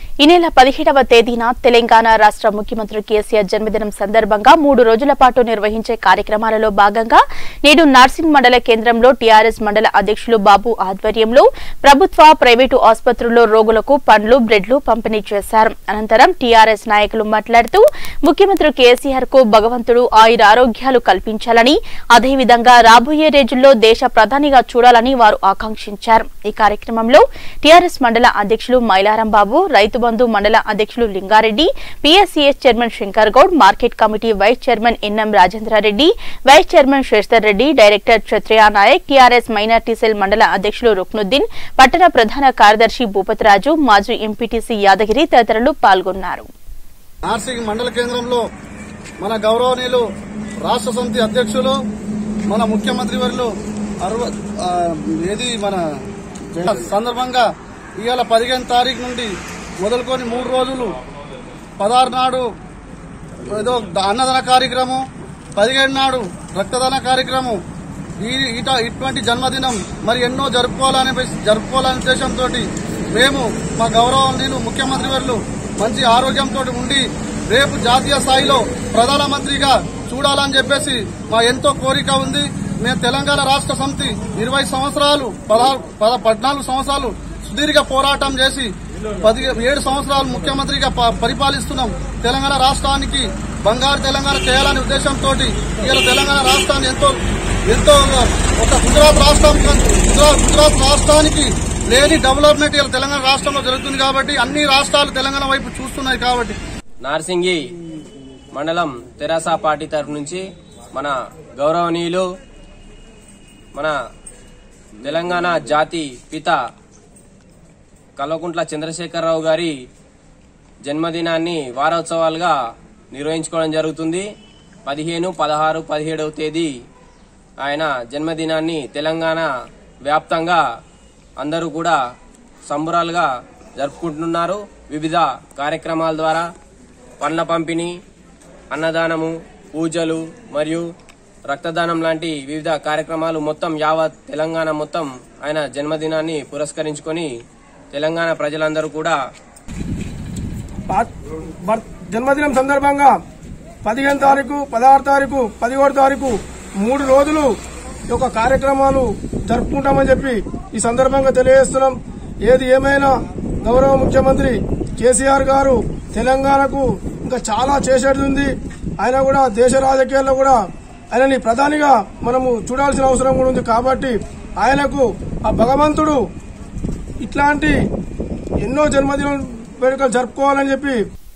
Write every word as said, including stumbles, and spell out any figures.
ఈ నెల పదిహేడవ తేదీన తెలంగాణ రాష్ట్ర ముఖ్యమంత్రి కేసీఆర్ జన్మదినం సందర్భంగా మూడు రోజుల పాటు నిర్వహించే కార్యక్రమాలలో భాగంగా నేడు నార్సింగ్ మండల కేంద్రంలో టీఆర్ఎస్ మండల అధ్యక్షులు బాబు ఆధ్వర్యంలో ప్రభుత్వ ప్రైవేటు ఆసుపత్రుల్లో రోగులకు పండ్లు బ్రెడ్లు పంపిణీ చేశారు. అనంతరం టీఆర్ఎస్ నాయకులు మాట్లాడుతూ ముఖ్యమంత్రి కేసీఆర్ కు భగవంతుడు ఆయురారోగ్యాలు కల్పించాలని, అదేవిధంగా రాబోయే రోజుల్లో దేశ ప్రధానిగా చూడాలని వారు ఆకాంక్షించారు. ఈ కార్యక్రమంలో టీఆర్ఎస్ మండల అధ్యక్షులు మైలారం బాబు, రైతు బంధు మండల అధ్యక్షులు Lingareddy, PSCS chairman Shankar Goud, market committee vice chairman NM Rajendra Reddy, vice chairman Seshar Reddy, director Kshatriya Nayak, TRS minority cell మండల అధ్యక్షులు రుక్నుద్దీన్, పట్టణ ప్రధాన కార్యదర్శి భూపతిరాజు, మాజీ ఎంపీటీసీ యాదగిరి తదితరులు పాల్గొన్నారు. నార్సింగ్ మండల కేంద్రంలో మన గౌరవనీయులు రాష్ట్ర సమితి అధ్యక్షులు మన ముఖ్యమంత్రి వర్యులు ఏది మన సందర్భంగా ఇవాళ పదిహేను తారీఖు నుండి మొదలుకొని మూడు రోజులు పదహారు నాడు ఏదో అన్నదాన కార్యక్రమం, పదిహేడు నాడు రక్తదాన కార్యక్రమం, ఈ ఇటువంటి జన్మదినం మరి ఎన్నో జరుపుకోవాలనే జరుపుకోవాలనే ఉద్దేశంతో మేము మా గౌరవనీయులు ముఖ్యమంత్రి వర్యులు మంచి ఆరోగ్యంతో ఉండి రేపు జాతీయ స్థాయిలో ప్రధానమంత్రిగా చూడాలని చెప్పేసి మా ఎంతో కోరిక ఉంది. మేము తెలంగాణ రాష్ట్ర సమితి ఇరవై సంవత్సరాలు పదహారు పద్నాలుగు సంవత్సరాలు సుదీర్ఘ పోరాటం చేసి పది ఏడు సంవత్సరాలు ముఖ్యమంత్రిగా పరిపాలిస్తున్నాం. తెలంగాణ రాష్ట్రానికి బంగారు తెలంగాణ చేయాలనే ఉద్దేశంతో ఇలా తెలంగాణ రాష్ట్రాన్ని ఎంతో ఎంతో ఒక గుజరాత్ రాష్ట్రం గుజరాత్ రాష్ట్రానికి లేని డెవలప్మెంట్ ఇలా తెలంగాణ రాష్ట్రంలో జరుగుతుంది కాబట్టి అన్ని రాష్ట్రాలు తెలంగాణ వైపు చూస్తున్నాయి. కాబట్టి నార్సింగి మండలం తెరాస పార్టీ తరఫు నుంచి మన గౌరవనీయులు మన తెలంగాణ జాతి పిత కల్వకుంట్ల చంద్రశేఖరరావు గారి జన్మదినాన్ని వారోత్సవాలుగా నిర్వహించుకోవడం జరుగుతుంది. పదిహేను పదహారు పదిహేడవ తేదీ ఆయన జన్మదినాన్ని తెలంగాణ వ్యాప్తంగా అందరూ కూడా సంబరాలుగా జరుపుకుంటున్నారు. వివిధ కార్యక్రమాల ద్వారా పండ్ల పంపిణీ, అన్నదానము, పూజలు మరియు రక్తదానం లాంటి వివిధ కార్యక్రమాలు మొత్తం యావత్ తెలంగాణ మొత్తం ఆయన జన్మదినాన్ని పురస్కరించుకొని తెలంగాణ ప్రజలందరూ కూడా జన్మదినం సందర్భంగా పదిహేను తారీఖు పదహారు తారీఖు పదిహేడు తారీఖు మూడు రోజులు యొక్క కార్యక్రమాలు జరుపుకుంటామని చెప్పి ఈ సందర్భంగా తెలియజేస్తున్నాం. ఏది ఏమైనా గౌరవ ముఖ్యమంత్రి కేసీఆర్ గారు తెలంగాణకు ఇంకా చాలా చేసేది ఉంది. ఆయన కూడా దేశ రాజకీయాల్లో కూడా ఆయనని ప్రధానిగా మనము చూడాల్సిన అవసరం కూడా ఉంది. కాబట్టి ఆయనకు ఆ భగవంతుడు ఇట్లాంటి ఎన్నో జన్మదిన వేడుకలు జరుపుకోవాలని చెప్పి